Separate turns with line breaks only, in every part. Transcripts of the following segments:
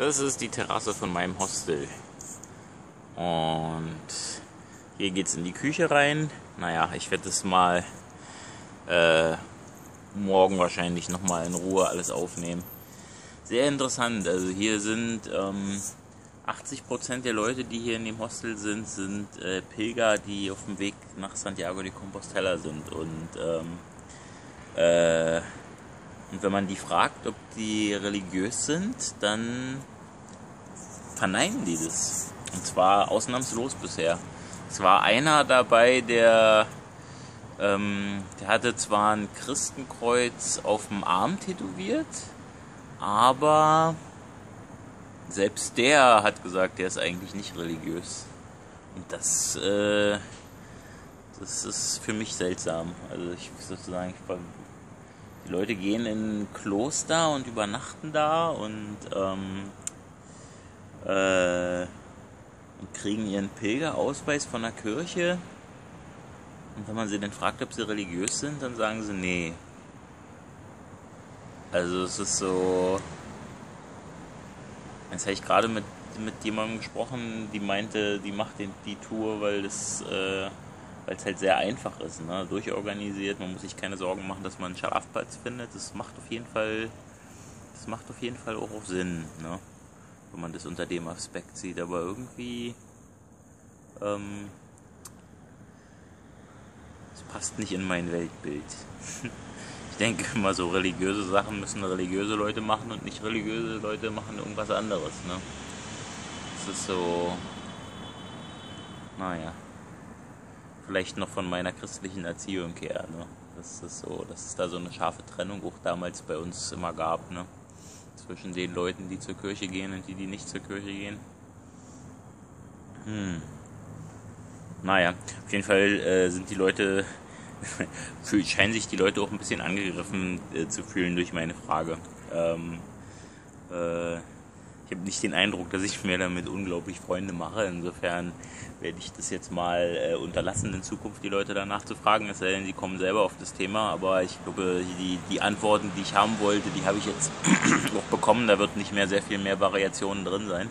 Das ist die Terrasse von meinem Hostel. Und hier geht's in die Küche rein. Naja, ich werde das mal morgen wahrscheinlich nochmal in Ruhe alles aufnehmen. Sehr interessant. Also hier sind 80% der Leute, die hier in dem Hostel sind Pilger, die auf dem Weg nach Santiago de Compostela sind. Und wenn man die fragt, ob die religiös sind, dann verneinen die das. Und zwar ausnahmslos bisher. Es war einer dabei, der hatte zwar ein Christenkreuz auf dem Arm tätowiert, aber selbst der hat gesagt, der ist eigentlich nicht religiös. Und das ist für mich seltsam. Also die Leute gehen in ein Kloster und übernachten da und kriegen ihren Pilgerausweis von der Kirche. Und wenn man sie dann fragt, ob sie religiös sind, dann sagen sie nee. Also es ist so. Jetzt habe ich gerade mit jemandem gesprochen, die meinte, die macht die Tour, weil es halt sehr einfach ist, ne? Durchorganisiert, man muss sich keine Sorgen machen, dass man einen Schlafplatz findet. Das macht auf jeden Fall auch Sinn, ne? Wenn man das unter dem Aspekt sieht, aber irgendwie es passt nicht in mein Weltbild. Ich denke immer, so religiöse Sachen müssen religiöse Leute machen und nicht religiöse Leute machen irgendwas anderes, ne? Das ist so, naja, vielleicht noch von meiner christlichen Erziehung her, ne? Das ist so, dass es da so eine scharfe Trennung auch damals bei uns immer gab, ne? Zwischen den Leuten, die zur Kirche gehen und die nicht zur Kirche gehen. Naja, auf jeden Fall sind die Leute, scheinen sich die Leute auch ein bisschen angegriffen zu fühlen durch meine Frage. Ich habe nicht den Eindruck, dass ich mir damit unglaublich Freunde mache. Insofern werde ich das jetzt mal unterlassen, in Zukunft die Leute danach zu fragen, es sei denn, sie kommen selber auf das Thema. Aber ich glaube, die Antworten, die ich haben wollte, die habe ich jetzt auch bekommen. Da wird nicht mehr sehr viel mehr Variationen drin sein.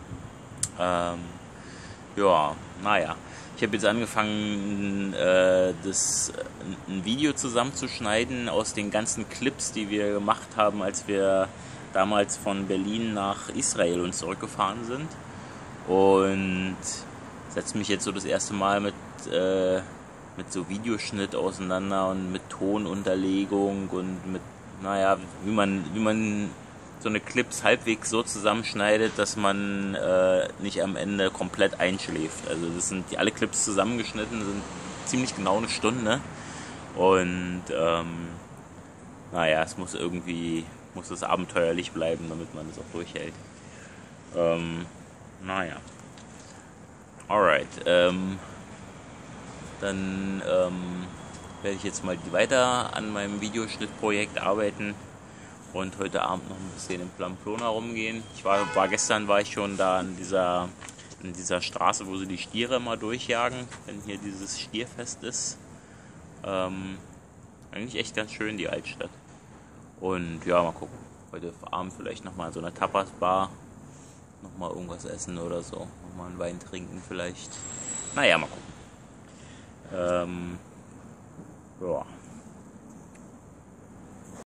Ja, naja. Ich habe jetzt angefangen, ein Video zusammenzuschneiden aus den ganzen Clips, die wir gemacht haben, als wir damals von Berlin nach Israel und zurückgefahren sind. Und setze mich jetzt so das erste Mal mit so Videoschnitt auseinander und mit Tonunterlegung und mit, naja, wie man so eine Clips halbwegs so zusammenschneidet, dass man nicht am Ende komplett einschläft. Also das sind alle Clips zusammengeschnitten, sind ziemlich genau eine Stunde. Und naja, es muss es abenteuerlich bleiben, damit man es auch durchhält. Naja. Alright. Dann werde ich jetzt mal weiter an meinem Videoschnittprojekt arbeiten und heute Abend noch ein bisschen in Pamplona rumgehen. Gestern war ich schon da in dieser Straße, wo sie die Stiere immer durchjagen, wenn hier dieses Stierfest ist. Eigentlich echt ganz schön, die Altstadt. Und ja, mal gucken. Heute Abend vielleicht nochmal in so einer Tapas-Bar. Nochmal irgendwas essen oder so. Nochmal einen Wein trinken vielleicht. Naja, mal gucken. Ja.